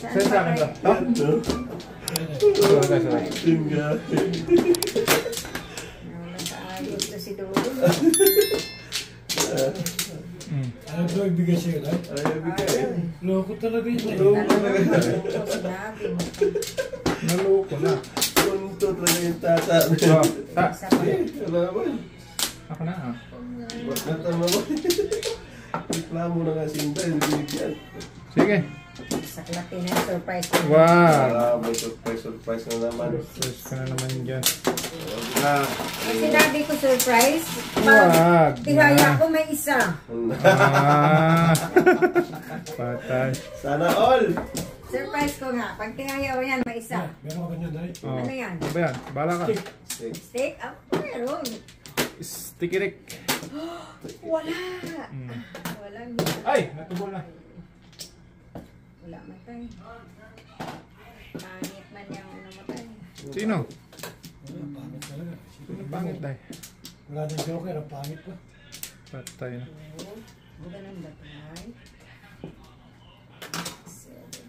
Saan sa akin ba? Tingga. Ayos na si Dodo. Ano daw ibigay sa'yo, Day? Ayaw bigay. Loko talaga yun, Day. Sinabi mo. Naloko na. Punto talaga yung tata. Isa pa. Wala naman. Ako na ah. Bakit naman? Reklamo na nga si Inday. Bibigyan. Sige. Saklatin na yung surprise ko. Wow. May surprise na naman. Surprise ka na naman dyan. Na. Ang sinabi ko surprise, Wag tihaya na. ko may isa. Ah. Patay. Sana all. Surprise ko nga. Pag tihaya ko yan, may isa. Meron ka ba niya, Day? Oh. Ano yan? Ano ba yan? Bala ka. Stick. Steak? Ah, meron. Sticky Rick. Wala. Walang Ay! Natubol na. wala matay. Pangit man yung ano matay. Sino? Wala, pangit talaga. Sino pangit dahil? Wala din joker, ang pangit pa. Patay na. Buka ng batay. 7.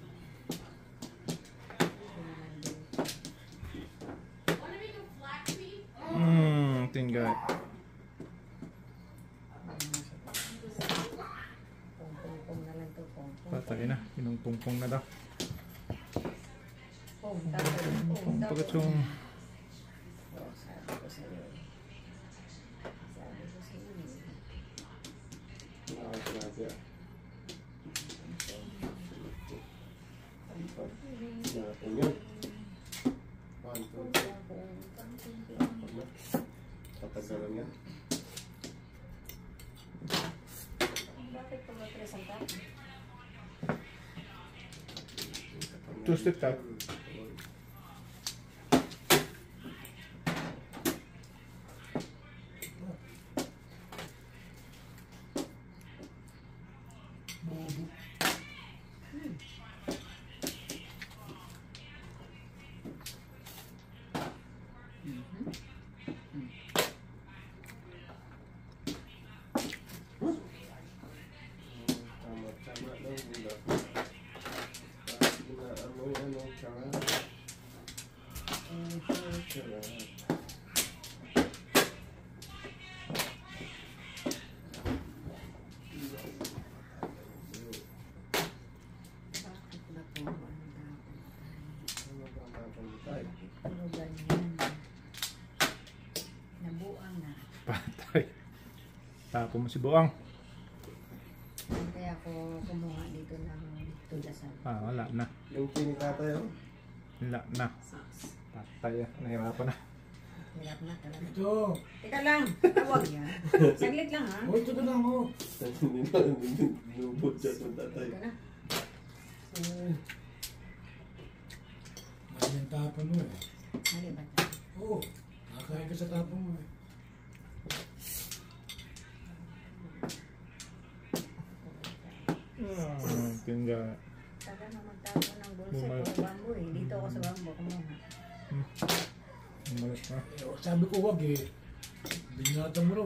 Tinggal. Pong na lang to. Pong. Patay na. Pinungpungpong na daw. Pong. Pong. Pagkat yung... Oh, sabi ko sa'yo. Sabi ko sa'yo. Tatagalan yan. Bakit pa mag-presenta? Two-step tap. Puro ganyan. Nabuang na. Patay. Tapo mo si Buang. Kaya ako kumuha dito ng tudasan. Ah, wala na. Yung kinikata yun. Wala na. Patay ah. Nahirapan na. Hirap na talaga. Ito. Teka lang, tawag yan. Saglit lang ha. Oh, ito na lang, oh. Nubot siya itong tatay. Ito na. Mali yung tapon mo, eh. Mali ba? Oo. Nakakain ka sa tapon mo, eh. Tinggal. Taga na magtapo ng bulsa ko bambo eh. Dito ako sa bambo kumuha. Malas na. Eh, sabi ko, wag, eh. Binata mo ro.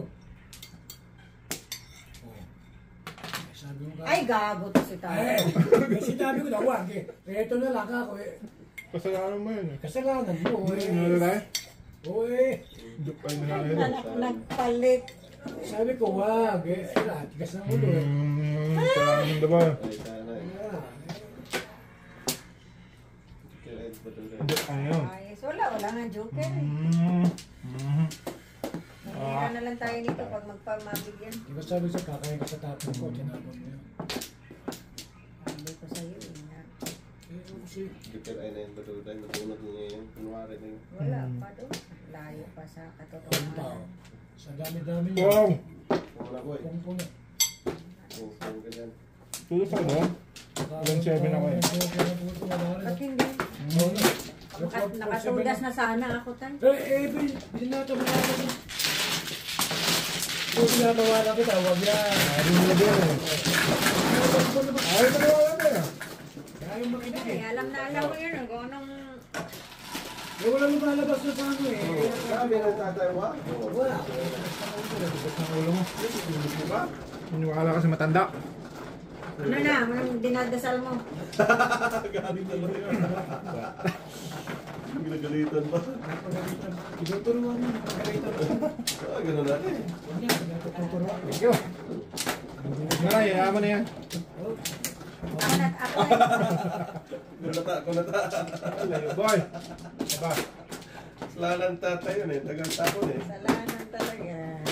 Oh. Sabi mo ka. Ay, gago to si Tao. Eh, sinabi ko na, wag, eh. Ito na lang ako, eh. Kasalanan mo yun eh. Kasalanan mo, Ano eh. na tayo? Oo, eh. Dupay na lang yun. Nagpalit. Sabi ko, wag, eh. Ay, tigas ng ulo, eh. Tangan diba? Ay, sana eh. Yeah. Ayun. Ayos. Wala nga joker eh. Mahira na lang tayo nito pag magpamabigyan. Di ba sabi sa kakain ka sa tapon ko, tinapon mo yun. Sabi ko sa'yo eh. Eh, kasi, Dikir ay na yung batutan. Matulog niya yun. Kunwari na yun. Wala pa doon. Layo pa sa ang tao. katotohanan. Sa dami-dami niya. Wow! Wala ko eh. Pungpong na. Kung ka dyan. Tulog ako no? 1.7 ako eh. Ba't hindi? Nakatudas na sana ako tan. Binata mo na ako. Kung pinatawanan kita, wag yan. Ayun na din eh. Ayun na wala na eh. Kaya yung makinig Ay, eh. alam mo yun. Kung anong... Eh, wala lumalabas na sa ano eh. Sabi ng tatay mo. Wala. Bigat ng ulo mo. Maniwala ka sa matanda. Ano na? Anong dinadasal mo? Galing naman yun. Ginagalitan pa. Tinuturuan mo. Pagkalitan mo. Ganun natin. Huwag niya. Tinuturuan. Thank you. Nga, yaman na yan. Ako na. Kunata. Layo, boy. Aba. Slalan tatay yun eh. Tagang tapon eh. Salanan talaga.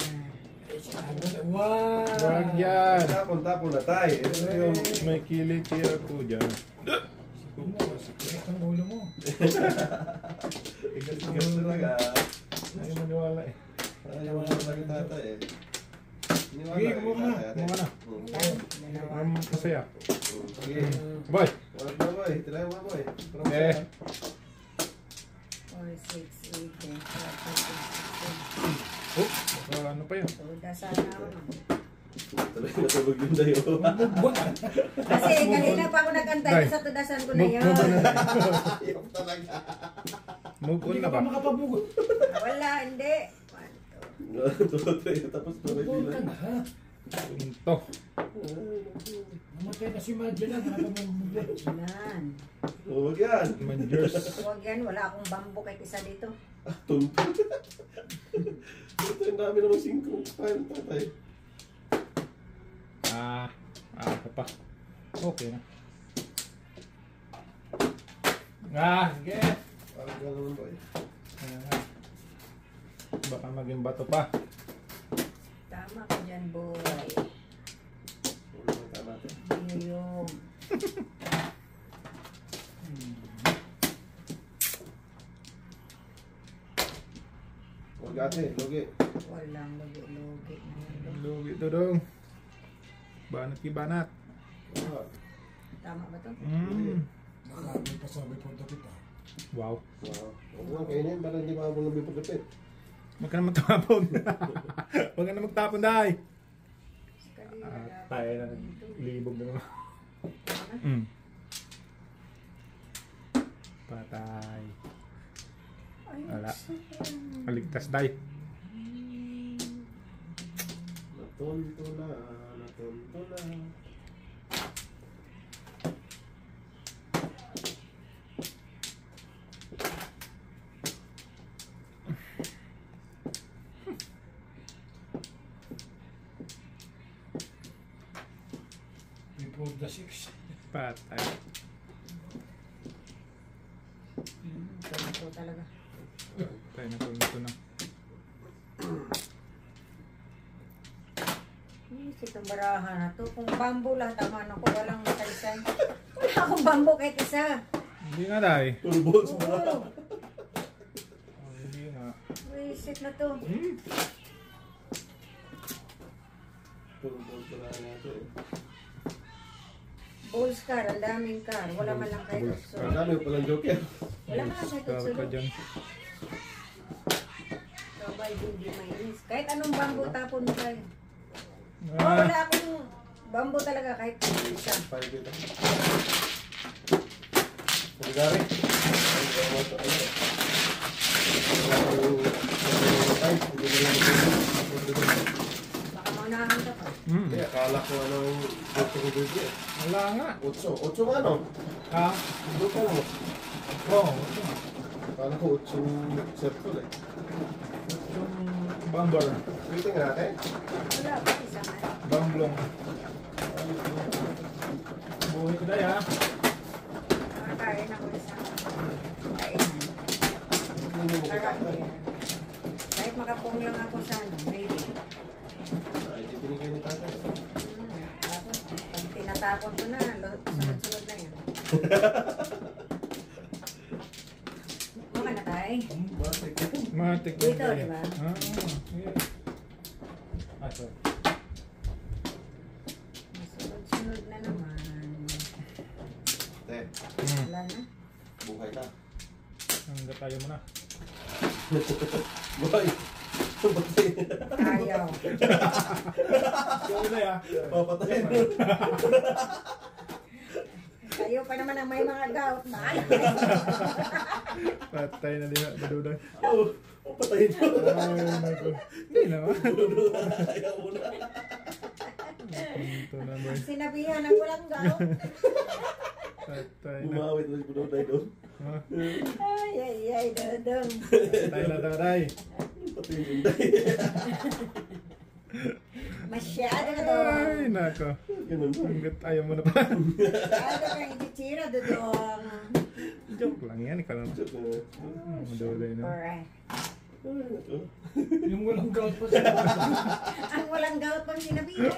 Wow! Wag yan. Tapon na tayo. Ito yung... May kiliti ako dyan. Sakit ang ulo mo. Igas talaga. Ayaw maniwala eh. Ayaw mo talaga tatay eh. Sige, kumuha na. Kumuha na. Ang masaya. Sige. Boy. Wag na boy. Try mo boy. Eh. 4, 6, 8, 10, 12, 13, 14. Oh, ano pa yun? So, dasal na ako. Tuloy natulog yun tayo. Kasi kanina pa ako nag-antay sa tudasan ko na yun. Ayaw talaga. Move on Hindi na ka ba? pa makapabugot. Wala, hindi. Tapos tuloy Bugot ka bilang. na, ha? Ito. Namatay na si Madjo na. Nakapamumugot. Yan. Huwag yan. Manjers. Huwag yan, wala akong bambo kahit isa dito. Tuntun. Ito yung dami naman 5 file tatay. Ito pa. Okay na. Sige. Parang gano'n boy. Baka maging bato pa. Tama ka dyan, boy. Tama ito. Yung. Huwag ate, lugi. Walang lugi-lugi na yun. Lugi ito dong. Banat ki banat. Tama ba to? Nakapit pa sabi po ito kita. Wow. Wow. Huwag lang kainin para hindi mahabol ng bipagkapit. Huwag ka na magtapon. Huwag ka na magtapon dahil. Tayo na libog na naman. Patay. Wala. Kaligtas dahil. Natunto na, natunto na. Before the 6. Patay. Ito talaga. Tayo na ito na. Itong barahan na to. Kung bambo lang, tama na ko. Walang matalisan. Wala akong bambo kahit isa. Hindi nga dahil. Turbos mo na. Oo. Hindi nga. Wisit na to. Turbos mo na natin. Balls car, ang daming car. Wala man lang kahit Balls utso. Ang dami ko palang joker. Wala man lang kahit Scar utso. ka dyan. Sabay hindi mainis. Kahit anong bambo tapon mo tayo. Oh, Ah, wala akong bambo talaga kahit isa. 5 dito. Pagkari. Baka maunahan ka pa. Kaya akala ko anong gusto ko dito eh. wala nga. 8 nga no? Ha? Luto mo. Oo. Akala ko 8 circle eh. Yung bumper. Waiting natin. Wala pa isa man. Bamblong. Buhay ko dahil ha. Makakain ako isa. Kain. Sarap yan. Kahit makapong lang ako sa ano, maybe. Ay, di binigay ni tatay. Tapos, pag tinatapon ko na, sunod-sunod na yan. Maka na tayo. Batik. Matik Dito, tayo. di ba? Sige. Sorry. Sunod-sunod na naman. Te, Wala na. buhay ka. Hanggat tayo muna. Boy! Patay. Ayaw. Yung na ya. Papatay mo. Kayo pa naman ang may mga gout. Mahal. Patay na din na baduday. Oo, patayin mo. Oh my God. Hindi naman. Ayaw mo na. Ito na boy. Sinabihan ng walang gaw. Patay na. Umawit na si Budoday doon. Oh, Ay, dadang. patay na taray. Pati yung Bunday. Masyado na Ay, doon. nako. Ganun ba? Hanggat ayaw mo na pa. Masyado kang ititsira doon. Joke lang yan. Ikaw naman. Joke na. Madulay na. Alright. Ay, nako. Yung walang gout pa siya. Ang walang gout pang sinabihan.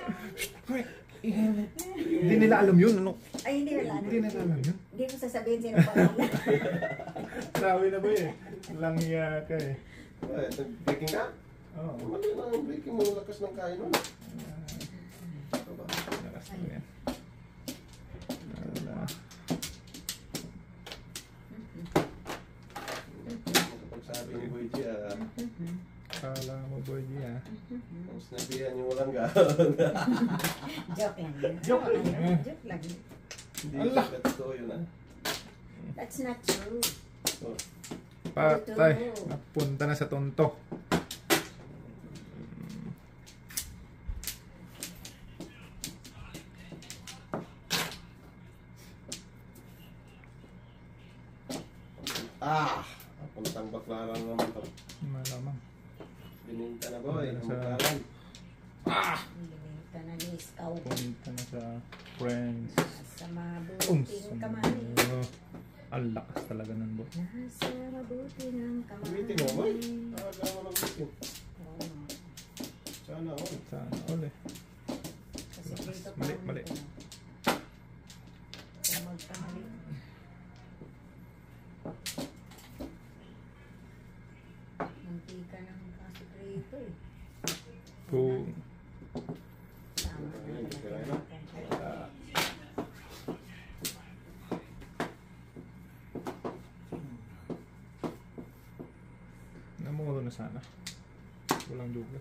Hindi nila alam yun. Ano? Ay, hindi wala. Hindi nila alam yun. Hindi ko sasabihin sino pangalan. Sabi na ba eh. Langya ka eh. Ay, nag-breaking na? Oo. Mali na ang breaking mo. Lakas ng kain mo. Lakas mo yan. Wala. Kapagsabi ni Boy G, Kala mo boy G ah. ang sinabihan yung walang gawin. Joke lang yun. Joke lang yun. Joke lang yun. Hindi Allah. ka totoo yun, ha? That's not true. Oh. Patay. Napunta na sa tonto. Puntang baklaran naman to. Malamang. Bininta na boy, ang Sa- baklaran. Hindi ka na ni-scout. Punta na sa friends. Sa mabuting kamay. Ang lakas talaga ng bot. Nasa mabuti ng kamay. Meeting mo boy? Talaga mo nag-meeting. Oo. Sana all. Sana all eh. Kasi dito pa Mali, ako mali. nito. Kung magkamali. Munti ka ng kasikreto eh. Kung Tama na Ayun, talaga. kaya na. namulo na sana. Walang dugo.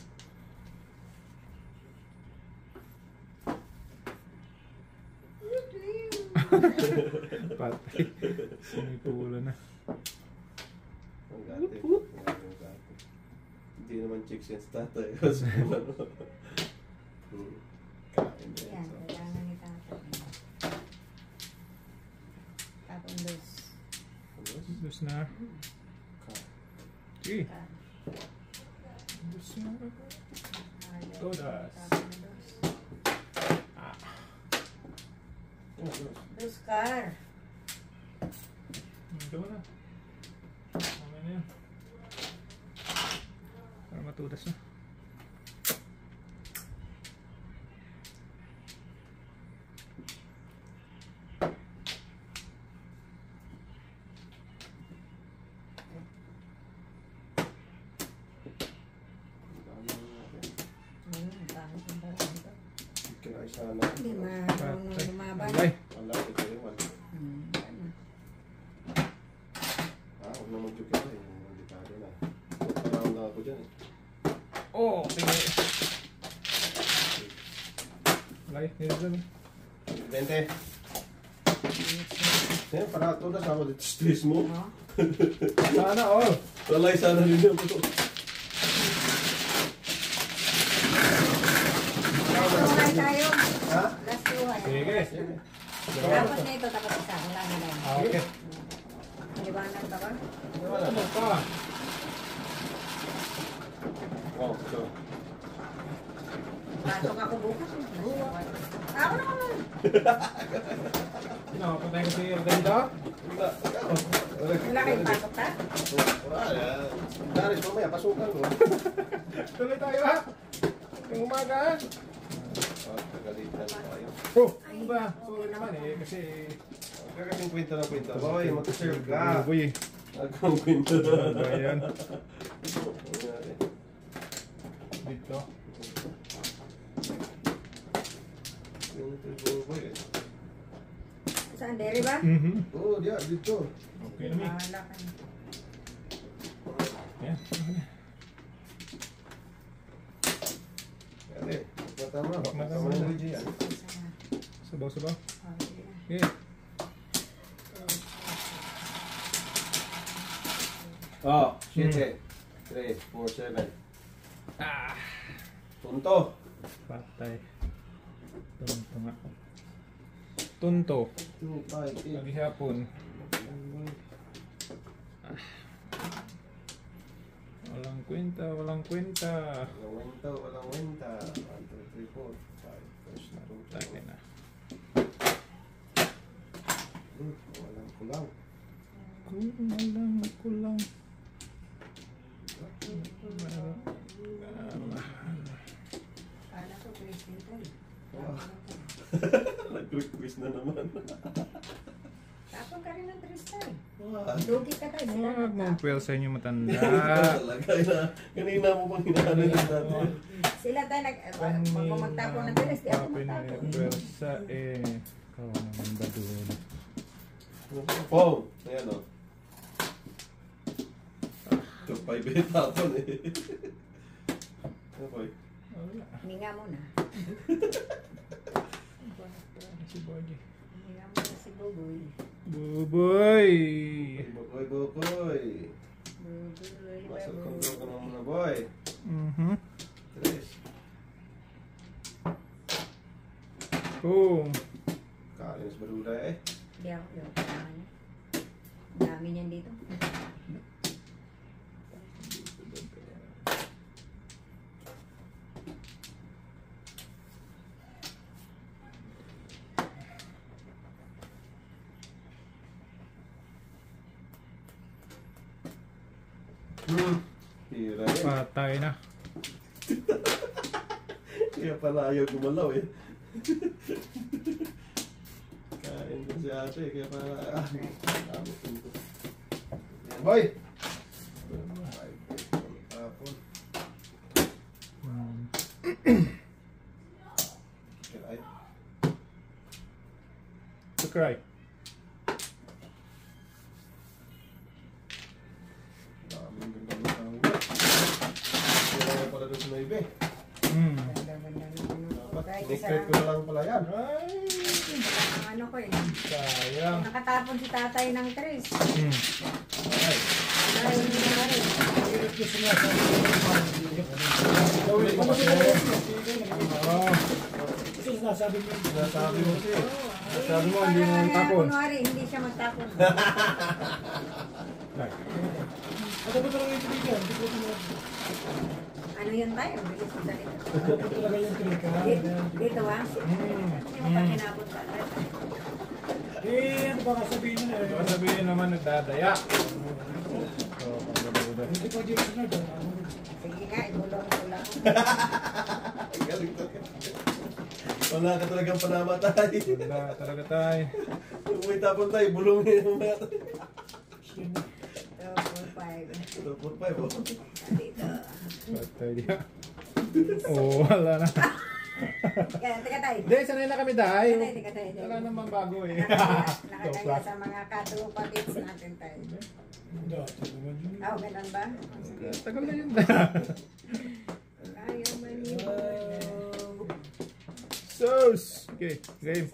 Patay. Sinipula na. Ang gati. Ang gati. Hindi naman chicks yan sa tatay. Kasi ano. Kain na Yan, yan. So, kailangan ni tatay. Tapos dos. Dos na. Sige. Dos na. Todas. Dos car. Ito na. Mamaya na yan. Para matudas na. Bakit ang barang ito? kinain sana. Hindi marunong lumaban. Alay. Wala, ito yung wala. Ano? Huwag na mag-joke ito eh. Hindi tayo na. Parang na ako dyan eh. Oh, tingnan. Alay, nito na. 20. Eh, para ito na sa ako dito stress mo. No? Sana all. Walay sana rin yun. Last tuhay tayo. Ha? Last tuhay. Sige. Tapos na ito, tapos isa. Wala na lang. Ah, okay. Liwanag ka ba? Wala Ano na. pa? Oh, so. Pasok ako bukas. Ako naman. Pinapatay ko si Erdelda. Wala. Wala kayong pasok ta? Wala. Daris mamaya, pasukan ko. Tuloy tayo ha. Yung umaga. Oh, tagalitan tayo. Oh, ano ba? Sorry naman eh. Kasi... Huwag ka kasing kwento na kwento. Boy, mag-serve ka. Boy. Agkong kwento Ano na. ba yan? Nangyari. Dito. Yung ito, boy. Saan? Dere ba? Oo, diya, dito. Okay naman. Bahala ka na. Yan. Yan eh. Matama. Matama Matama na. yung Luigi yan. Isa na. Sabaw-sabaw. Oh, sige na. Okay. Oh, 7. 3, 4, 7. Punto. Patay. Tunto nga. Tunto. 2, 5, 8. Lagi hapon. Walang kwenta, walang kwenta. Walang wenta. 1, 2, 3, 4, 5. First na rin. Tayo na. Walang kulang. Kulang. Kala ko, Christine tayo. Nag-quiz na naman. Tapon ka rin ng Tristan. Wow. Lugi ka tayo. Sila Huwag mong nagtapon. puwel sa inyo matanda. Talaga na. Kanina mo pang hinahanan yung dati. Sila tayo magtapon ng Tris. Di ako magtapon. Pwersa eh. Ikaw naman ba doon? Pong! Ayan o. 2, 5, 8 tapon eh. Ano boy? Wala. Hininga mo na. Si Boy. Hininga mo na si Buboy. Buboy! Bukoy, bukoy. Buboy, Masal kong Buboy. ka naman na boy. Mhm. 3. Boom! Kalinis baduda eh. Di ako. Kailangan niya. Dami niyan dito. Hira eh. Patay na. Kaya pala ayaw gumalaw eh. Kain din si ate, kaya pala dami pinto. Yan boy! Tapon. Kiray. To cry. Daming ganda ng tawag. Kaya nga pala doon sa naibe. Ganda-ganda ng ano. Dapat, Kahit declare ko na lang pala yan. Ay! Ang ano ko eh. Sayang. Nakatapon si tatay ng Tris. Okay. Ay, hindi na rin. Oh, Kasi sinasabi mo. Sinasabi mo siya. sabi mo, hindi mo tapon. Kunwari, hindi siya magtapon. Ano ba talaga yung trigger? Hindi ko tinawag. Ano yun tayo? Bilis ko salita. Ano ba talaga yung trigger? Dito ah. Yung pag hinapon ka. Eh, ano ba kasabihin nila? Baka sabihin naman nagdadaya. So, pagbabuda. Hindi pa dito na doon. Sige nga, ibulong ko lang. Galing to. Wala ka talagang panamatay. Wala talaga tayo. Kung may tapon tayo, bulong niya yung mga tayo. 2, 4, 5. 2.5 oh. Dito. Patay diya. Oh, wala na. Teka tayo. Hindi, sanay na kami tayo. Teka tayo. Wala naman bago eh. Nakakaya sa mga katupatids natin tayo. Oh, ganun ba? Sige. Tagal na yun. Ayaw maniwala. Sauce! Okay, game.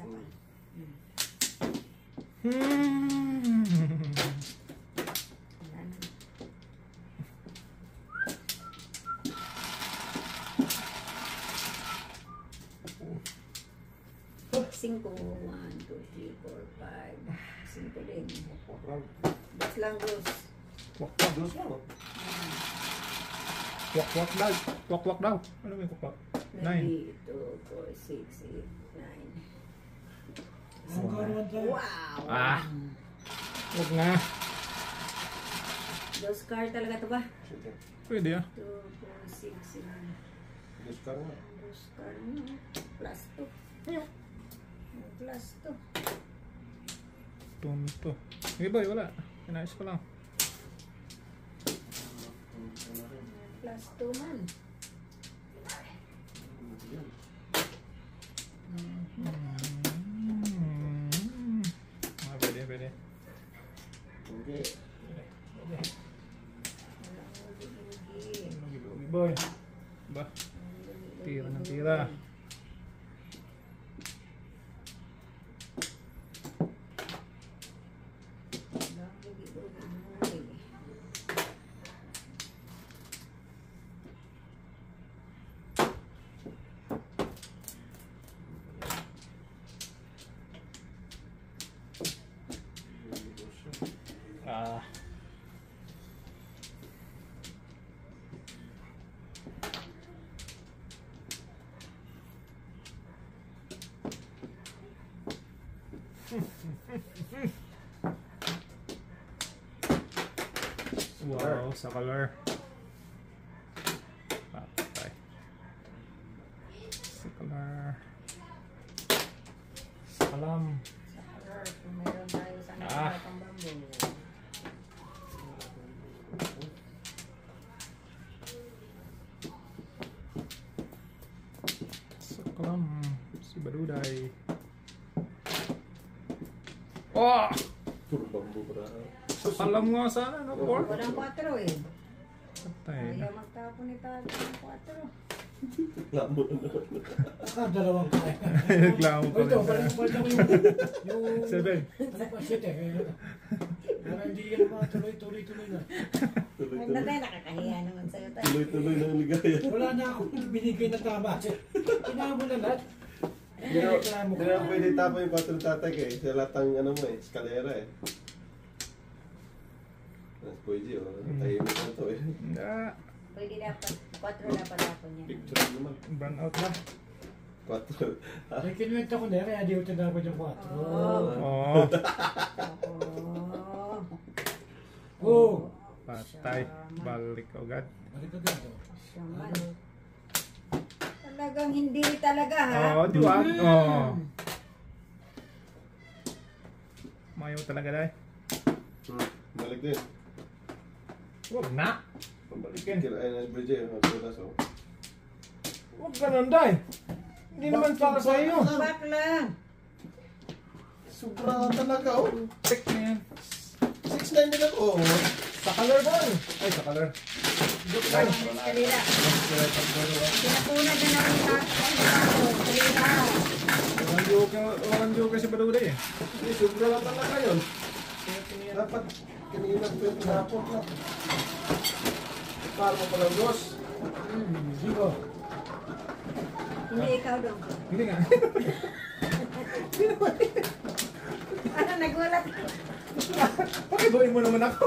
Cinco. 1, 2, 3, 4, 5. 5 din. Das lang, Gus. Kwak-kwak. Dos lang oh. Kwak-kwak daw. Kwak-kwak daw. Ano yung kwak-kwak? 9. 3, 2, 4, 6, 8, 9. Ang karuan tayo. Wow! Ah. Huwag na. Dos car talaga to ba? Sige. Pwede ah. 2, 4, 6, 7. Dos ka nga. Dos car na. Plus 2. Plus 2. Tunto. Hey boy, wala. Inayos ko lang. Plus 2 man. Ah, pwede, pwede. Okay. Lugi-lugi boy. Ba? Tira ng tira. Ah. Wow, sa color. Patay. Sa color. Sa kalam. Sa color, kung meron tayo sa Ah. nakakatang bambu. Sa kalam. Si Baduday. Oh! Puro bambu para. Sa kalam nga sana, no? Pork. Walang 4 eh. Patay na. Ayaw magtapon ni Tado ng 4. Lamo na naman. Dalawang kaya. Reklamo pa Ito, rin. balik mo yung... 7. Ano pa, 7 eh. Para hindi yan mga tuloy na. Huwag na tayo, nakakahiya naman sa'yo tayo. Tuloy-tuloy ng ligaya. Wala na akong binigay na tama. Kailangan na lahat. Hindi na pwede tapa yung 4 tatay eh. Sa lahat ng ano mo eh, eskalera eh. Pwede tahimik na to eh. Pwede dapat, 4 dapat ako niya. Picture naman. Burn out na. 4. Ay, kinuwenta ko na kaya di ko tinapad yung 4. Oh. Oh! Patay. Balik agad. Balik ka dito. Siyaman. Talagang hindi talaga ha. Oh, di ba? Oh. Mayo talaga dahil. Balik din. Huwag na. Pabalikin. Kirain na bridge eh. So. Huwag ganun dahil. Hindi naman para sa iyo. Back lang. Sobra talaga oh. Check na yan. 6'9" din ako. Sa color ba? Ay, sa color. Ay, kalila. Pinapunan na namin sa kalila. Walang joker si Baduday eh. Hindi, sobra lang talaga yun. Dapat kanina ko yung pinapot na. Para mo palang dos. Sino? Hindi ikaw doon. Hindi nga. Ano, nagulat. Pakibuhin mo naman ako.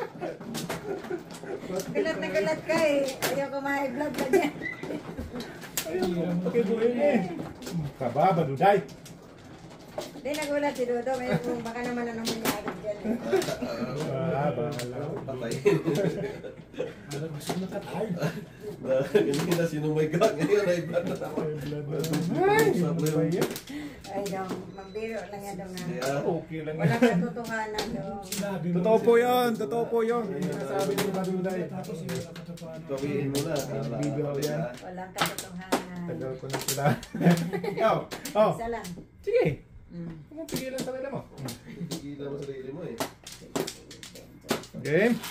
Gulat na gulat ka eh. Ayaw ko ma-high blood ka dyan. Pakibuhin eh. Kaba, Baduday. Hindi, nagulat si Dodo. May baka naman anong mangyari dyan eh. Bahala. Patay. Alam mo, sino nakatay? Kanina sino may gag. Ngayon ay blood na naman. Ay, ano ba yan? Ay, dong, magbiro lang yan dong na. Yeah. Okay lang Walang yan. katotohanan dong. Sinabi mo. Totoo po yun. Totoo po yun. Yung sinasabi ni Baduday. Tapos hindi na katotohanan. Bawiin mo na. Bibiro yan. Walang katotohanan. Tagal ko na sila. Ikaw. Oh. Isa lang. Sige. Mm. Huwag mong pigilan sa kanila mo. Tigilan mo sarili mo eh. Game.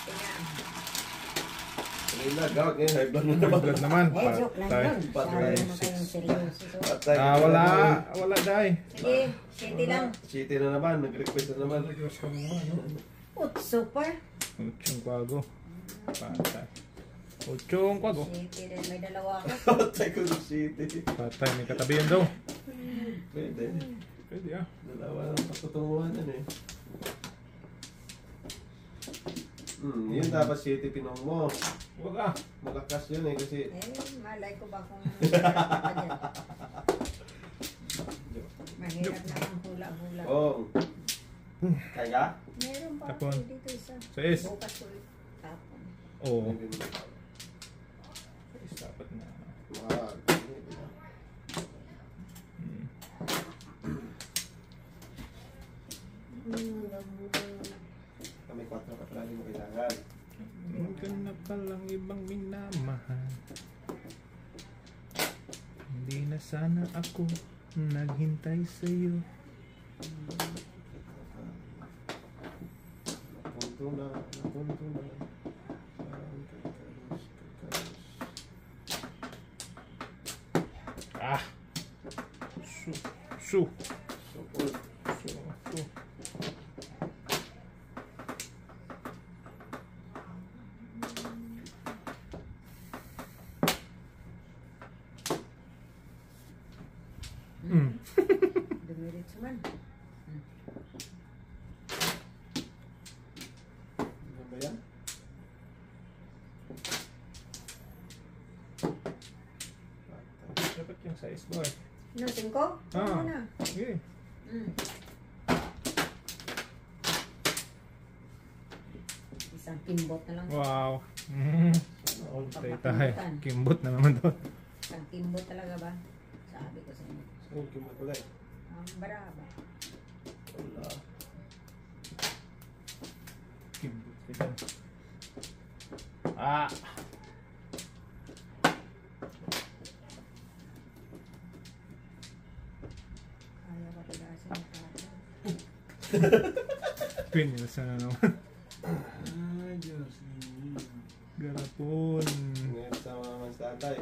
Kanina gawag ngayon. High blood mo naman. Blood naman. Eh, joke lang Patay. yun. Sabi mo kayong seryoso. Patay. Wala. Wala dahil. Sige, city lang. City na naman. Nag-request na naman. Super. Uchong kwago. Patay. Uchong kwago. City rin. May dalawa ako. Patay ko ng city. Patay. May katabi yan daw. Pwede. Pwede ah. Dalawa ng patutunguhan yan eh. Yun dapat city pinong mo. Huwag ah. Malakas yun eh kasi Malay ko ba kung mahirap ka dyan. Mahirap naman hula-hula. oh. Kaya? Meron pa Tapon. ako dito isa. Sais. Bukas ulit. Tapon. Oo. Dapat na. Kami 4 katrali mo kailangan. Maganda palang ibang minamahal. Hindi na sana ako naghintay sa'yo. Napunto na. Ah! Su! Support. Su! Dumiritso man. 6 boy. No, 5? Ah. Ano na? Okay. Isang kimbot na lang. Wow. Tayo. Pagmakimutan. Kimbot na naman doon. Isang kimbot talaga ba? Sabi ko sa inyo. Saan kimbot ulit? Ang baraba. Wala. Kimbot kita. Ah! Kaya ko tagasin yung kaya. Pinilsa na naman. Ay, Diyos. Garapon. Ngayon sa mga mas tatay.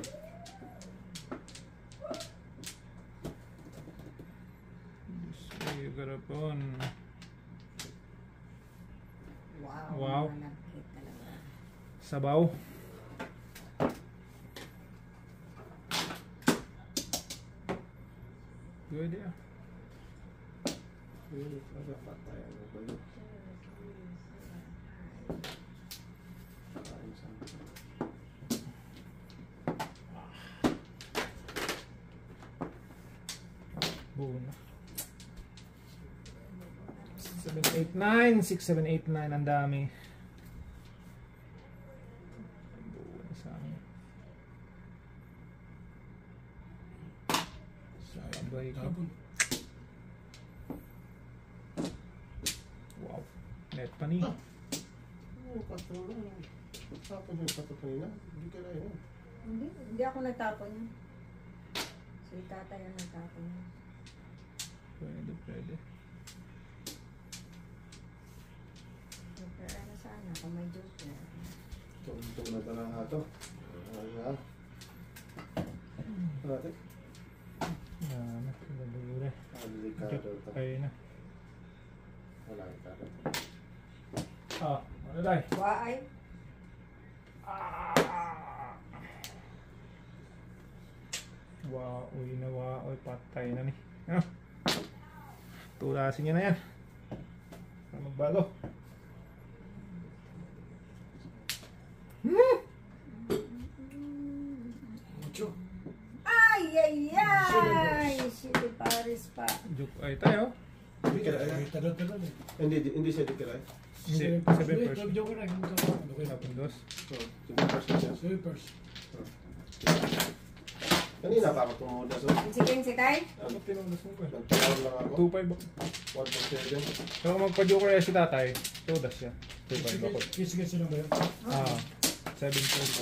Ay, garapon. Wow. Wow. Malapit talaga. Sabaw. Pwede ah. Yun, aga patay. Ano ba yun? Ayun, saan? Buo na. 789, 6789 ang dami. Buo na sa amin. Sabay ko. Tapon. Wow. Net pa ni. Oo, patulong. Tapos yung patulong na. Hindi ka na yun. Hindi ako nagtapon yun. So, tatay ang nagtapon yun. Pwede, pwede. Pero ano sana, kung may joker. Ito na talaga ito. Ano? Ate? Yan, nakalagure. Delikado ito. Ayun na. Wala delikado. Ah, ano dahil? Waay. Wow, uy na wow, uy patay na ni. Ano? Tulasin niya na yan. Para magbago. Mucho. Ay, ay, ay! Shitty Paris pa. Juk ay tayo. Hindi ka na. Talon-talon eh. Hindi siya dekiray. 7 Wait, first. joke na. Okay na. Tapon dos. Siya. Sweepers. Kanina pa ako tumuda. So, Sige, si Tay. Ano pinunas mo ko eh? nagtawag lang ako. 2.5 ba? 1.7. Kung magpa-joker si tatay, tudas siya. 2.5 ako. Kiss-kiss sila ba yun? Ah, 7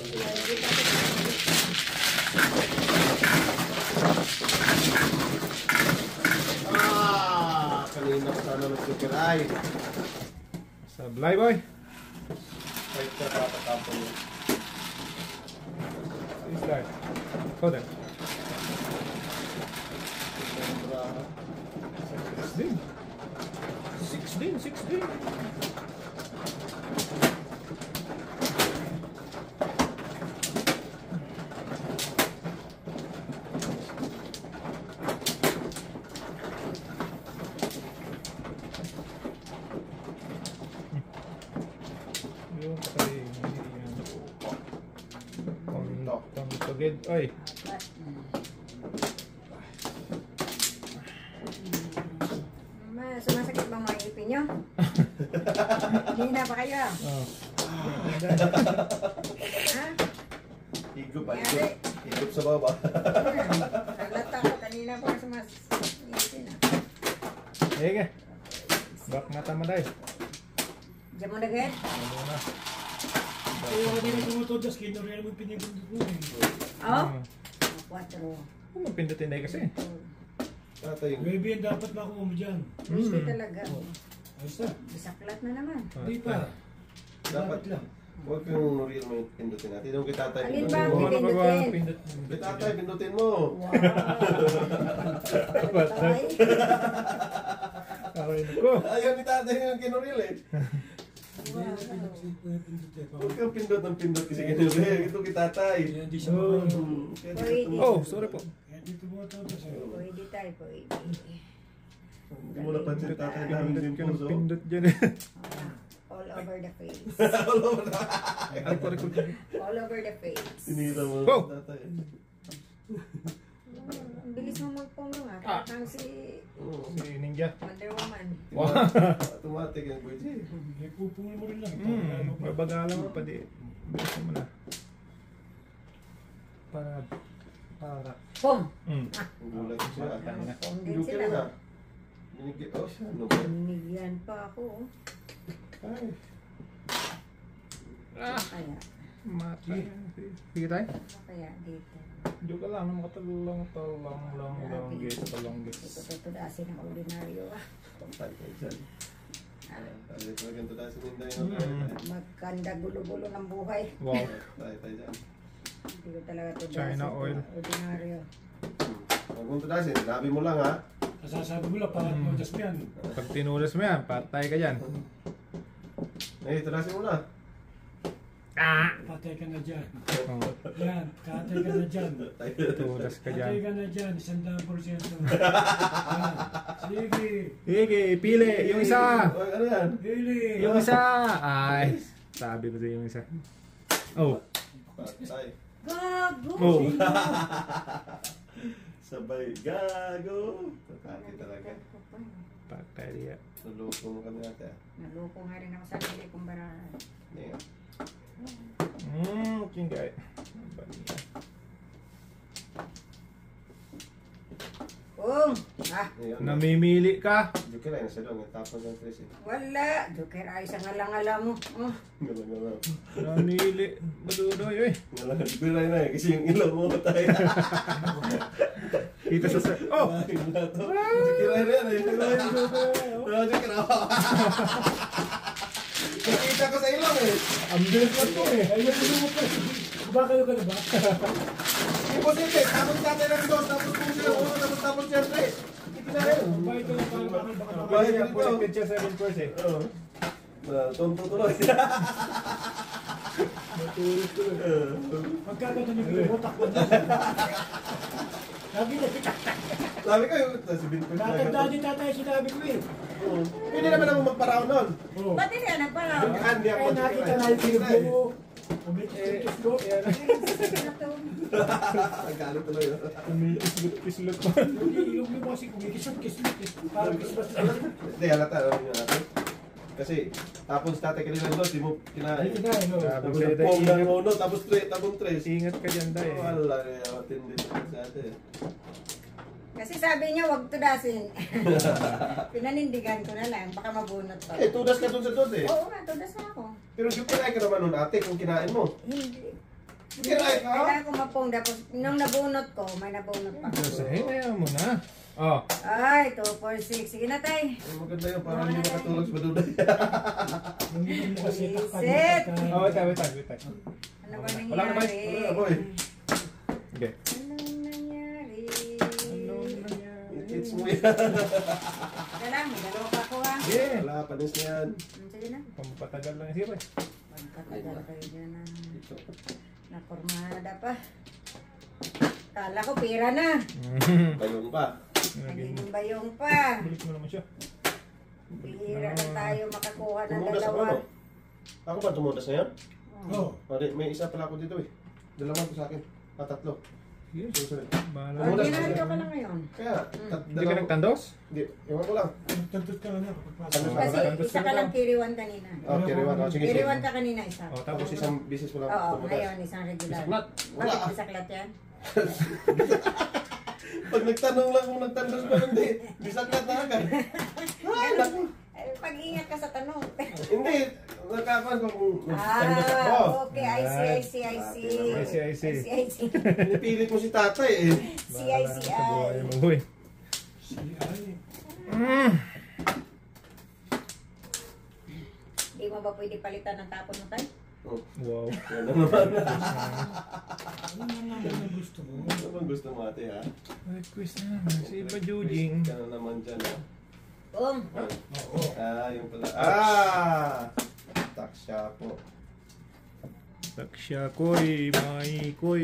Kanina pa sana nagdekiray. Sablay boy. Kahit ka papatapon mo. Is that? Hold on. Sobra. 6 din. Yung patay, hindi yan. Pagtagid, ay. Sumasakit ba mga ipin nyo? Hindi na pa kayo? Oh. Ha? Higop pa. Yari. Higop sa baba. Halata ko kanina pa sumasakit na. Sige. Back na tama dahil. Diyan mo na gaya? Ano na. Kaya ako din tumutodas, kinuriyan mo pinipindot mo eh. Oo? Ah. 4. Kung magpindutin dahil kasi. Tatay. Maybe yan dapat makuha mo dyan. Gusto talaga. Ayos na. Bisaklat na naman. Hindi pa. Dapat lang. Huwag yung real mo yung pindutin natin. Yung kitatay. Alin pindutin ba? mo. Kung ano magawa ng Pindutin. pindut. Kitatay, pindutin mo. Wow! Patay. Aray ko. Ayaw ni tatay yung kinuril eh. Pinipindot eh. Huwag kang pindot ng pindot kasi kinuril. Ito kitatay. Kaya hindi siya makaano. Pwede. Oh, sorry po. Kaya dito tumutodas eh. Pwede tayo, pwede. Hindi mo napansin tatay namin din Pindut ka ng puso. pindut dyan. All over the face. Ay, pare ko. All over the face. Sinira mo Oh! tatay. Parang si Si Ninja. Wonder Woman. Wow. Automatic yung boy. Pupungin mo rin lang. Babagalan mo pa di. Bilisan mo na. Para. Pong! Ang gulat ko siya. Pong din Joker sila. na. Binigyan ko siya. Ano ba? Binigyan pa ako. Ay. Kaya, Matay. Sige tayo. kaya dito. Joke lang. Makatalong. Gate. Ito tutudasin ang ordinaryo. Patay kayo dyan. Tayo ko ganito na si Ninday. No? Magkanda gulo-gulo ng buhay. Wow. Tayo dyan. Hindi ko talaga tudasin. China oil. Ordinaryo. Huwag mong tudasin. Sinabi mo lang ha. Sasabi mo lang, para tudas mo yan. Pag tinulas mo yan, patay ka dyan. Eh, tudasin mo na. Patay ka na dyan. Oh, Yan, patay ka na dyan. tulas ka Patay dyan. ka na dyan, 100%. Yan. Sige. Sige, pili. Yung isa. Oy, ano yan? Really. Yung isa. Ay. Sabi ko sa'yo yung isa. Oh. Patay. Gago! Oh. Sabay. Gago. Tataki talaga. Patay diya. Naloko mo kami ate. Naloko nga rin ako sa sarili kong barahan. Ngayon. Kinggay. Pong! Ah! Ngayon. Namimili ka. Joker ay nasa doon. Tapos ng tres eh. Wala! Joker ay sa ngalang-ngala mo. Oh. Ngalang. Namili. Badudoy, eh. Ngalang. Joker ay na eh. Kasi yung ilaw mo tayo. Kita sa Oh! Joker ay na yan eh. Joker ay. Nakita ko sa ilaw eh. Ang bilis lang to eh. Ayun, mo pa. Kumakayo ka na ba? Imposible. Tapos tatay ng dos. Tapos kung sila uno. Tapos siya tres. Hindi na yun. Kumain ka na para baka Bakit yung connected siya 7 course eh. Oo. Tonto tuloy. Matulis to eh. Magkaganda niyo yung utak mo. Sabi niya, Sabi ko yung sabihin ko. nakaganda din tatay sinabi ko eh. Oo. Hindi naman ako magparaw nun. Oh. Ba't hindi ka nagparaw? Hindi ako Kaya nakita na yung pinag mo. Umitis ko. Nagkano tuloy. Umiislot-islot pa. Hindi, ilong mo kasi kumikisot-kisot. Parang kisot. Hindi, halata. Ano yun natin? Kasi, tapos tatay kanila doon, di mo kinain. Hindi na, no. Sabi Tapos ko, pong ingat. ng uno, tapos tres. Ingat ka dyan dahil. Wala, kaya matindi sa atin. Kasi sabi niya, wag tudasin. Pinanindigan ko na lang, baka mabunot pa. Eh, tudas ka doon sa doon eh. Oo nga, tudas na ako. Pero yung kinain ka naman nun ate, kung kinain mo. Hindi. Kinain ka? Kailangan ko mapong. Tapos, nung nabunot ko, may nabunot pa. Sahin na yan mo na. Oh. Ay, 2, 4, 6. Sige na, tay. Ay, maganda yun, parang hindi makatulog sa baduday. Ilong mo kasi Set. Oh, wait tayo. Ano ba Wala na ba? nangyari? Wala, boy. Okay. Anong nangyari? It's mo yan. Dala, may dalawa pa ako ha. Yeah. Wala, panis na yan. Sige na. Pampatagal lang siya eh. Pagkatagal kayo dyan na. Ito. Nakormada pa. Kala ko pira na. Bayong pa. Naging bayong pa. Balik mo naman siya. Pira na tayo makakuha ng Tumudas ako, dalawa. no? Ako ba tumudas na yan? Oh. May isa pala ako dito eh. Dalawa ko sa akin. Tatlo. Sige. Susunod. Bahala. Oh, ginagawa ka lang ngayon. Kaya, Hindi ka nagtandos? Hindi, iwan ko lang. Tantut ka na kapag pasok. Tandos Kasi ako. isa ka lang kiriwan kanina. Okay, Rewan. Oh, sige, sige. Kiriwan ka kanina isa. Oh, Tapos isang bisis mo lang Oo, tumudas. ngayon isang regular. Saklat. Wala. Bakit isaklat yan? Pag nagtanong lang kung nagtandos ba, hindi. Bisaklat na agad. Ay, naku. Eh, pag-ingat ka sa tanong. Hindi. Nakakuan ko kung nagtandos ako. Okay, I see. I see. Pinipilit mo si tatay eh. Bahala ka sa buhay mo, boy. Si Ay. Di mo ba pwede palitan ng tapon mo tayo? Oh, Wow. yan na naman. Ano naman ang gusto mo? Ano bang gusto mo ate ha? Request na naman. Si Iba Jujing. Ka na naman dyan ha. Boom! Oo. Yung pala. Taksya po. Taksya koy, mai koy.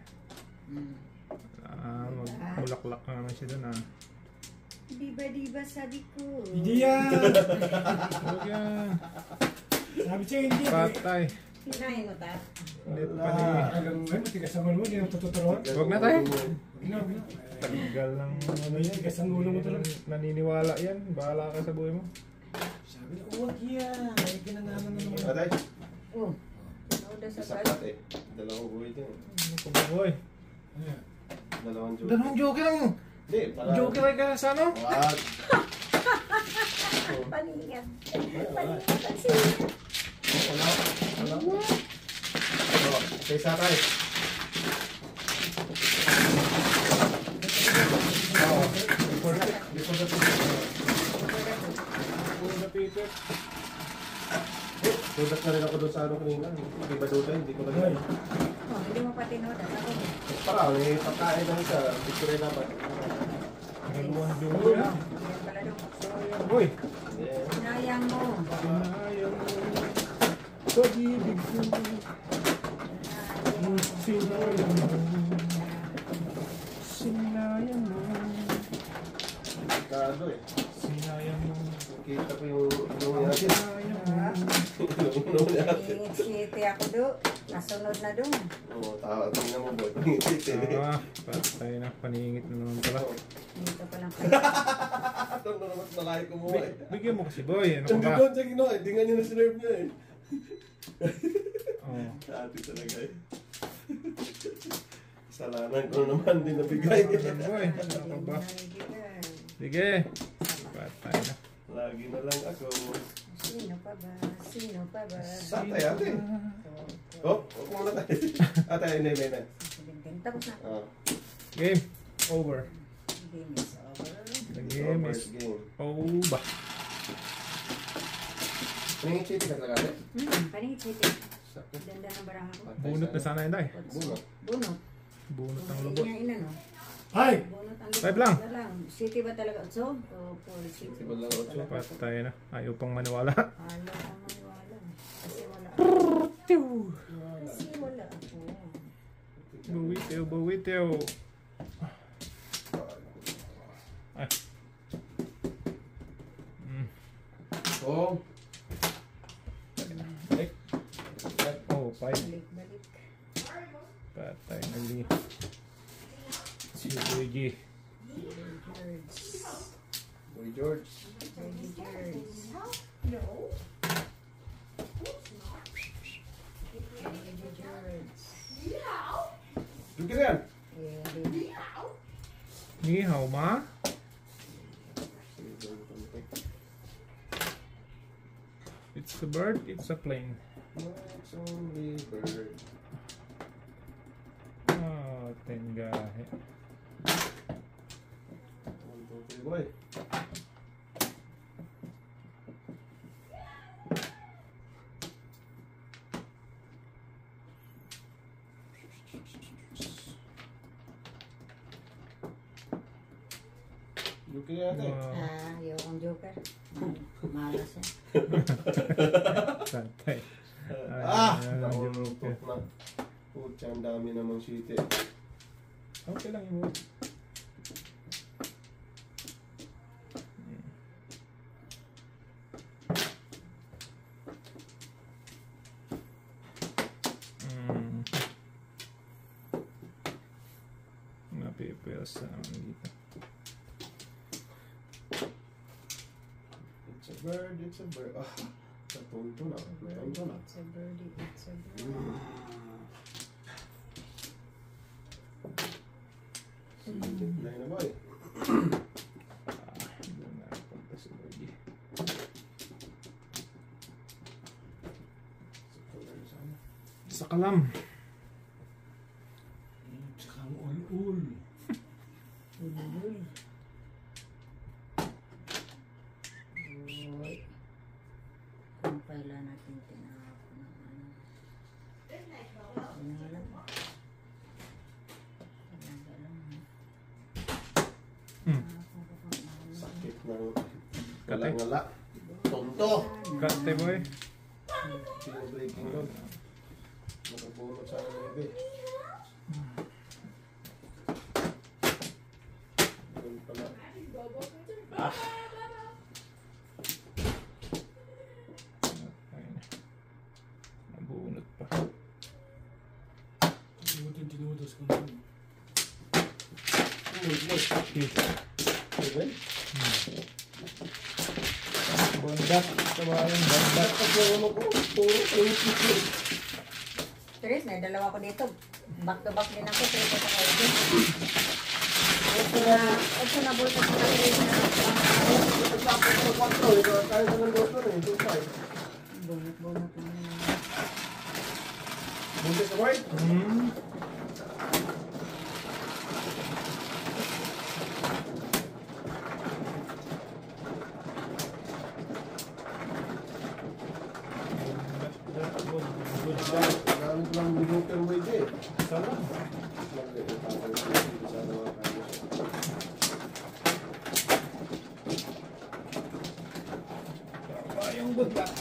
Mulaklak na naman siya doon ah. Diba sabi ko. Hindi yan. Huwag yan. Sabi siya hindi. Patay. Kinain mo ta? Hindi pa Wala. ni... Alam mo, matigas ang ulo mo, hindi mo tututuruan. Huwag na tayo. Ginawa. Tagal ng ano yan. Tigas ang ulo mo talaga. Naniniwala yan. Bahala ka sa buhay mo. Sabi na, huwag yan. Ay, kinanaman na naman. Atay, Oh. Tinoda sa isa bag. pat eh. Dalawang buhay din eh. Ano pa ba, boy? Ano yan? Dalawang joke. Dalawang joke lang. Hindi, para... Joke lang ka sa ano? Wag. Paningan. Wala. Paningan ang siya. Wala. Oh, isa tayo. Oh, before the Paper. Sudat na rin ako doon sa ano kanina. Hindi ba doon tayo? Hindi ko Ay. na Oh, hindi mo pa tinoda. Ako. para, may pagkain lang sa picture dapat. Dalawang joke lang. Yan pala dong. So, yun. Boy. Yeah. Sinayang mo. Sinayang mo. Pag-ibig ko. Sinayang mo. Sinayang mo. Kado eh. Sinayang mo. Kita ko yung natin. Sinayang mo. Yung natin. Ngiti ako do. Nasunod na dong. Oo, tawa. Tingnan mo boy. Pangingit eh. Patay na. Paningit na naman pala. Dito pa lang pala. Ito na naman malayo kumuha eh. Bigyan mo kasi, boy. Ano Ang ka ba? doon sa ginawa eh. Tingnan niyo na sinerve niya eh. Oh. Dati talaga eh. Kasalanan ko naman din nabigay. Boy. Ano ka ba? Sige. Patay na. Lagi na lang ako. Sino pa ba? Sino pa ba? Satay ate. Oh, huwag muna tayo. Ate, hindi. Tapos na. Ah, Game. Over. Game is over. The game is first game. over. Nangingiti ka talaga ate? Paningit siti. Sakit. Ganda ng barang ako. Bunot na sana yun, day. Bunot. Bunot. Bunot ng Hindi lubot. niya ina, no? Ay! Bunot ang Five lubot lang. na lang. City ba talaga? So, for city. Sibol lang otso. Patay na. Ayaw pang maniwala. Alam ko maniwala. Kasi wala ako. Kasi wala ako. Buwitew, buwitew. Ay. Oh. Ay. Oh, five. Balik-balik. Patay na li. Si Luigi. George. Boy George. George. George. Dugi na yan. Ni hao ma. It's a bird, it's a plane. It's only bird. Ah, tengahe. 1, 2, 3, boy. Dugi na ate. Wow. Ayokong joker. Malas yan. Patay. Ah! Ay, Naulupok na. Putya, ang dami namang siti. Okay lang yung Napipils na naman dito. It's a bird, it's a bird. Ah, natunto na. Natunto na. It's a birdie, it's a birdie. Sinit na yun na boy. Doon na punta si Luigi. Sa kalam. Saka ang ul-ul. Ulul. Uy. Kung kailan natin tinahapon ng ano. Ano nga lang. Talaga lang. Tinahapon ko kung ano. Sakit ng ngala-ngala. Tonto! Kate boy. Breaking load. Nakabulot sana ng ibi. Doon pala. Ayun. Nabunot pa. Diba? Bondak. Kabayang bondak. Tres, na dalawa ko dito. Back to back din ako. Tres ko sa kayo. Ito na bulto ko na tres na. Bunot-bunot na naman. Buntis ka, boy? Gamit lang minuto mo ito eh. Sarap. Kabayang bondak.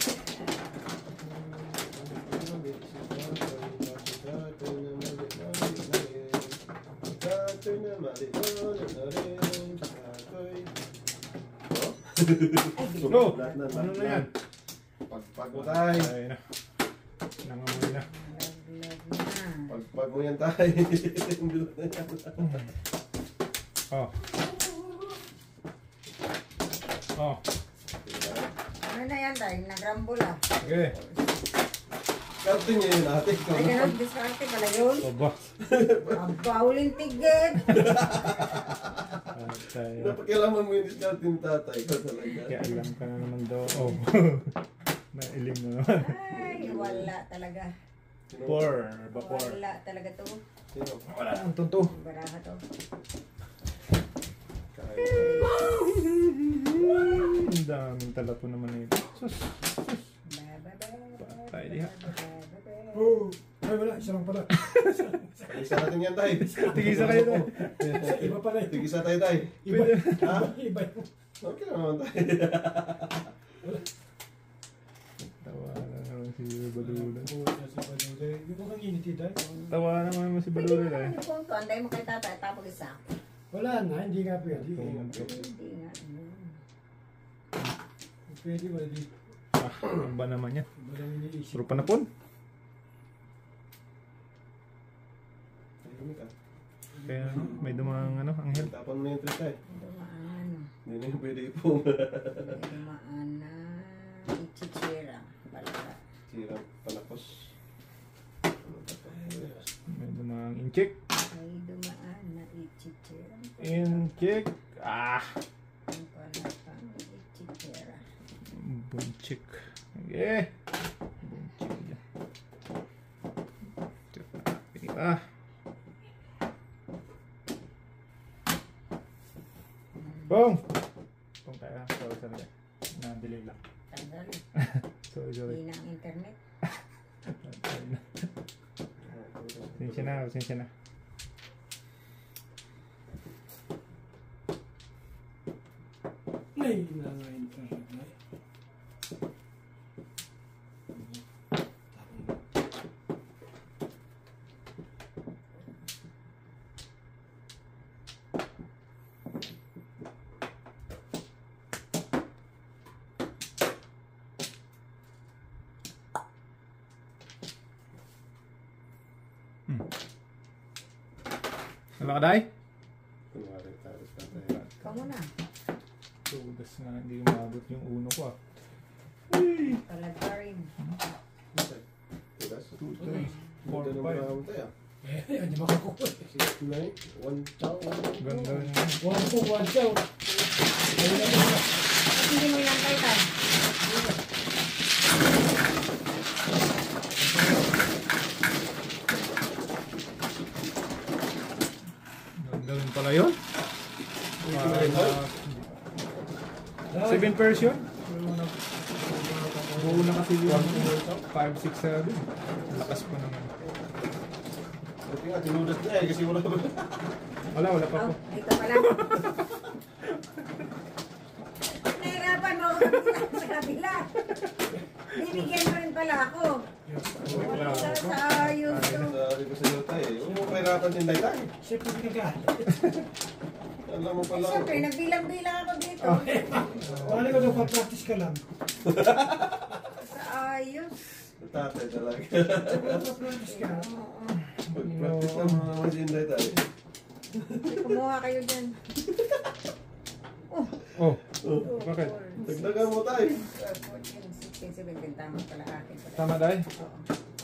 Bro, ano na yan? Pagpag mo tayo. Ay na. Nangamoy na. Laglag na. Pagpag mo yan tayo. Oh. Oh. Ano na yan tayo? Nag-rumble ah. Okay. Karte niya yun ate. Ay, ganun. Discarte pala yun. Oba. Aba, uling tigid. Tayo. Napakialaman mo yung discount yung tatay. Ikaw talaga. Kaya alam ka na naman daw. Oh. Nailim na naman. Ay, wala talaga. Four. Bakor. Wala talaga to. Sino? Wala nang tunto. Baraha to. Ang daming talapo naman na ito. Sus. Patay diha. Oh, ay wala, isa lang pala. Tigisa natin yan tayo. Tigisa kayo tayo. Iba pala eh. Tigisa tayo tayo. Iba. Ha? Iba yun. Okay na naman tayo. Tawa na naman si Balula. Hindi ko kang init ito. Tawa naman si Pwede mo Balula naman eh. yung punto. Anday mo kay tatay. Tapos isa. Wala na, hindi nga pwede. Hindi nga. Pwede wala di. Ah, ang ba naman yan? Wala iniisip. Puro panapon. Kaya may dumang ano, anghel. Tapan mo na yung tres tayo. Dumaan. Hindi na yung pwede ipong. Dumaan na. Ichichira. Pala. Sirang panakos. May dumang incheck. Ay, dumaan na ichichira. Incheck. Ah! Ang pala pang ichichira. Bunchik. Okay. Bunchik dyan. Pili pa. Boom! Kung kaya, sorry. Na-delay lang. Tanggal. Sorry. Hindi na ang internet. Pasensya na. Ay, nga internet na eh. Wala ka dahi? Kunwari tayo sa tatay. Ikaw muna. Tugas nga, hindi umabot yung uno ko ah. Palag pa rin. Tigas? 2, 3, 4, Ganda ng 5. marami tayo. Hindi makakuha. 69, 1 chow. Ganda rin. One po, one chow. Hindi mo yan tayo tayo. Ganda rin pala yun. 7 pairs yun. Buo na kasi yung 5, 6, 7. Lakas pa naman. Buti nga, tinulat na eh, kasi wala pa. Wala pa po. Oh, ito pala. Nahirapan mo ako sa kabila. Bibigyan mo rin pala ako. Wala sa ayos to. Sabi ko sa iyo tayo, huwag mo kahirapan din tayo tayo. Siyempre pinagalit. Alam mo pala. Siyempre, nagbilang-bilang ako dito. Wala ko daw pa-practice ka lang. Sa ayos. Tatay talaga. Pa-practice ka. Oo. Mag-practice na mga naman si Inday tayo. Kumuha kayo dyan. Oh, Oh, bakit? dagdagan mo tayo. 14, 16, 17. Tama pala akin. Tama dahil? Oo.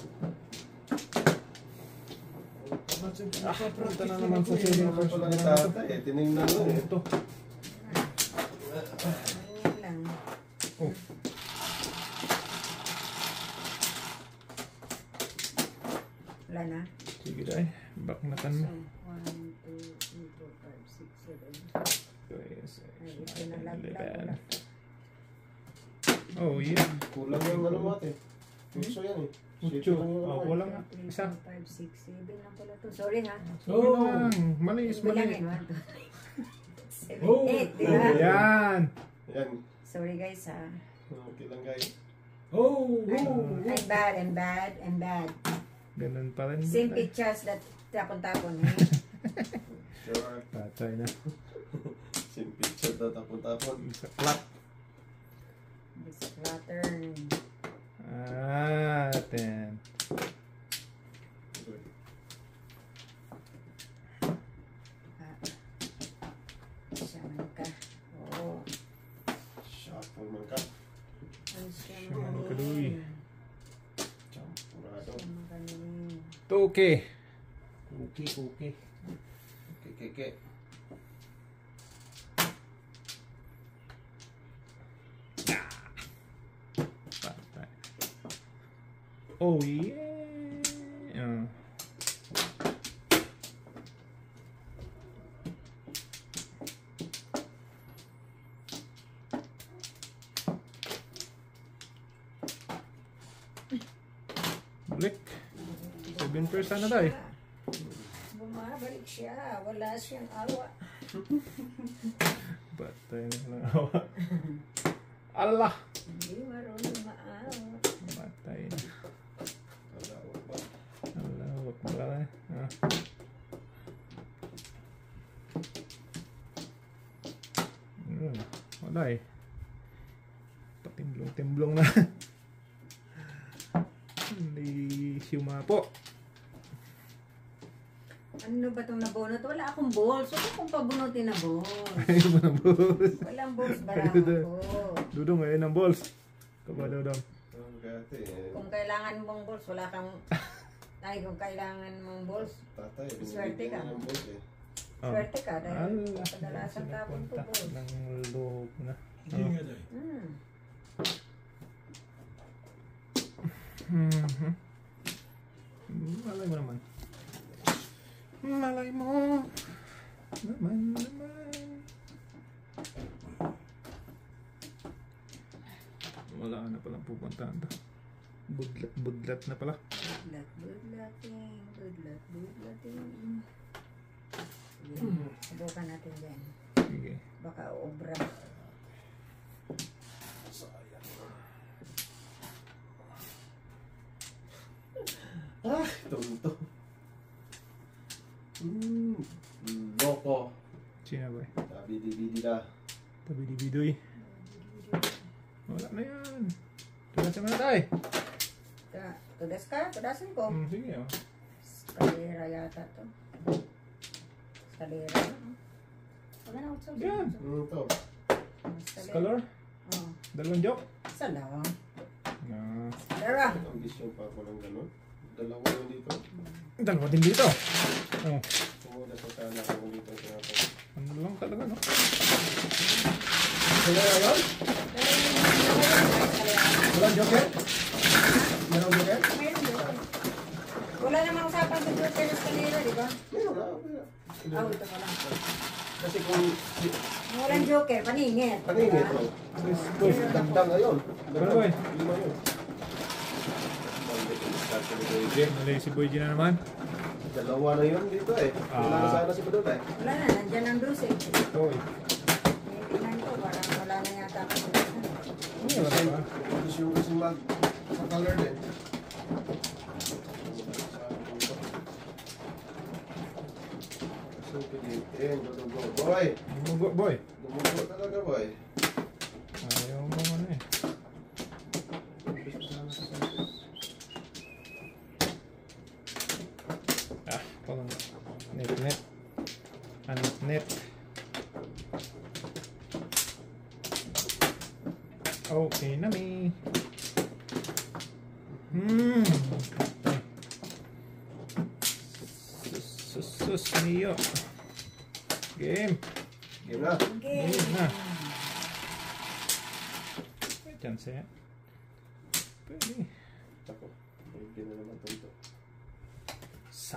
Punta na naman sa saving Ano first. pala ni tatay eh, tinignan mo eh. Ito. Ganyan lang. Oh. Wala na. Sige dahil. Baknatan So, mo. 1, 2, 3, 4, 5, 6, 7. Ay, ito na lang. Oh, yeah. Kulang yung ano mo ate. Puso yan eh. Mucho. Sito lang yung Oh, ano. wala nga. 3, Isa. 4, 5, 6, 7 lang pala to. Sorry ha. Sige lang. Mali is mali. Bilangin. 1, 2, 3, 4, 5, 6, 7, Oh. 8. Diba? Yan. Yan. Sorry guys ha. Okay lang guys. Oh, I'm bad, I'm bad, I'm bad. Ganun pa rin. Same pictures that tapon-tapon eh. Sure. Patay na. Same picture na tapon-tapon. Isa clap. This pattern. Ah, 10. Siya man ka. Oo. Shuffle man ka. Ang siya Siya man man ka, Louie. Champurado. Siya man ka namin. Okay. okay. Keke. Patay. Oh, yeah. Oh. Balik. 7% na tayo. Bumabalik siya. Wala siyang awa. Patay na lang awa. Allah! Hindi marunong maawa. Patay na. Alawak ba? Allah, wag mo lang eh. Ah. Wala eh. Patimblong-timblong na. Hindi siumapo. Ano ba itong nabunot? Wala akong balls. Huwag akong pabunutin na balls. Ayaw mo ng balls. Walang balls barang ako. Dudong, ayun ang balls. Kaba, Dudong. Oh, gati eh. Kung kailangan mong balls, wala kang... Ay, kung kailangan mong balls, Tatay, Swerte ka. binibigyan ng boss eh. swerte ka. Dahil Allah, kadalasan tapon ko sinapunta balls. ng loob na. Hindi nga dahil. Mhm. Malay mo naman. Malay mo. Naman. Wala na palang pupuntahan to. Budlat na pala. Budlating. Sige, subukan natin dyan. Sige. Baka obra. Ah, ito. Loko. Sino ba eh? Bidi-bidi na. Tabi di bidoy. Wala na yan. Tulas naman na tayo. Tudas ka? Tudasin ko. Sige oh. Escalera yata to. Escalera. Wala na ako sa Yan. Ito. Color? Oh. Dalawang joke? Isa lang. Na. Escalera. Ang gisyon pa ako ng gano'n. Dalawa yun dito. Dalawa din dito. Oh. Sumuda sa sana ako dito. Tinapos. Ano lang talaga no? Kaya yun? Walang joker? Meron joker? Meron doon. Wala namang usapan sa doon sa escalera, di ba? Meron na. Meron. Ah, ito pa lang. Kasi kung Walang joker, paningit. paningin ito. Boys, Dagdag na yun. Ano ba eh? Lima yun. Malay si Boy G na naman. Dalawa na yun dito eh. Wala na sana si Badol eh. Wala na, nandyan ang dose. Oy. Tingnan ko, parang wala na yata ako. Wala pa. Tapos yung kasi mag sa color din. So, pilitin. Dudugo. Boy! Dumugo, boy. Dumugo talaga boy. Ayaw mo ano eh. Ah, parang net. Nami. Sus Mio. Game. Game na. Okay. Game na. May chance yan. Pwede. Ako. Game na naman ito. Sa.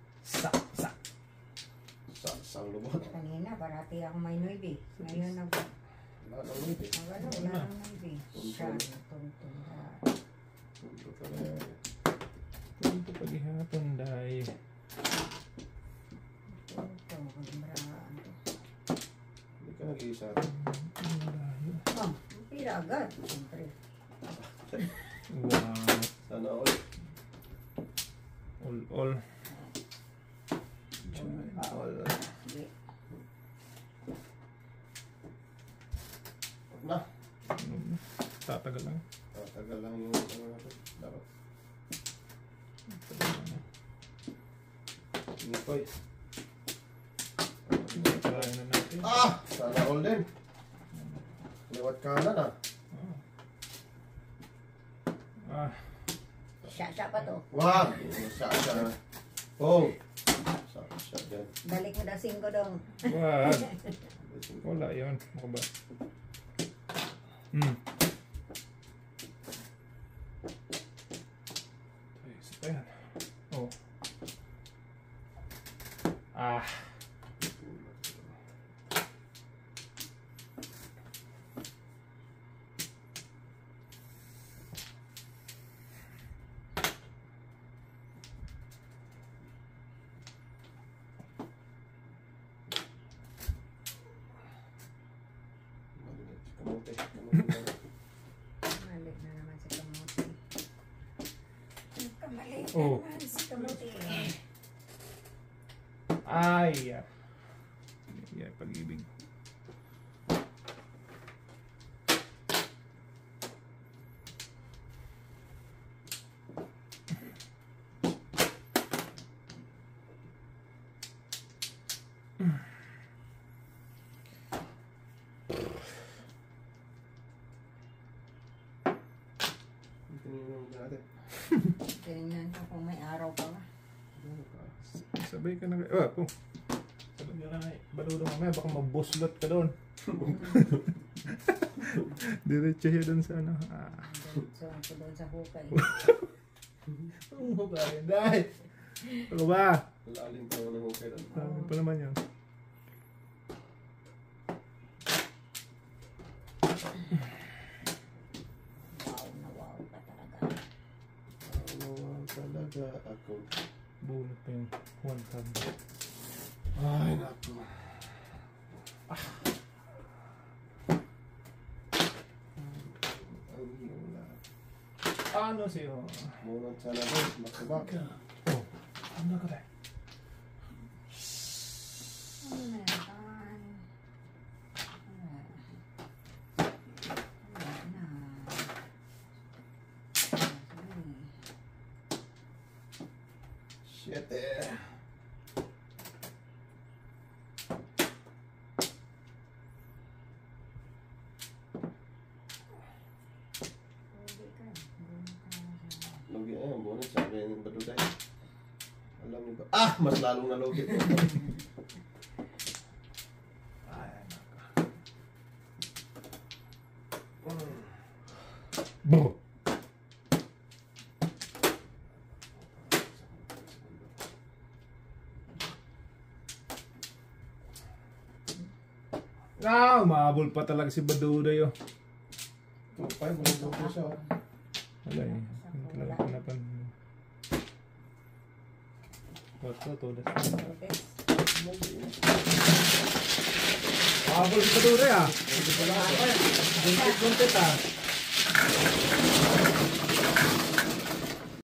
Sang lubot. Kanina, parati ako may 9 eh. Ngayon na ba? Wala nang ulit eh. Wala nang 9 eh. Siya, tuntun na. Punto talaga. Punto paghihapon dahil. Tuntun, kumbraan. Hindi ka nag-iisa. Oh, pira agad. Siyempre. Wow. Sana all. All. All. Sige. Wag na. Tatagal lang. Tagal lang yung ano natin. Dapat. Hindi ko eh. Try na natin. Sana all din. Liwat kanan ah. Siya pa to. Wag! Siya. Oh! Siya dyan. Balik mo daw 5 dong. Wag. Wala yun. Maka ba? Ayos pa yan. Oh. Kamote. Malik na naman si Kamuti. Kamalik na Oh. naman si Kamuti. Ay. Pag-ibig. Tinignan natin. Tingnan ko kung may araw pa ba. Sabay ka na. Oh. Sabay ka na. Baludo mamaya. Baka mabuslot ka doon. Diretso siya doon sa ano. So, ako doon sa hukay. Ang hukay. Dahil. Ano ba? Lalim pa ng hukay doon. Sabi pa naman yun. Wow ka talaga. Talaga ako. Bunot pa yung one tab. Ay, naku. Ang iyong lahat. Ano siyo? Munang sana guys, makabak. Oh. Ano ka tayo? Ano na yan? Shit eh. Logi eh, bonus sabi ng baduday. Alam niyo ba? Mas lalong na logi. Bo. Mahabol pa talaga si Baduday oh. Tupay, buong logi siya. Wala eh. Talaga panapan. What's that? Mahabol si Baduday ah. Guntit ah.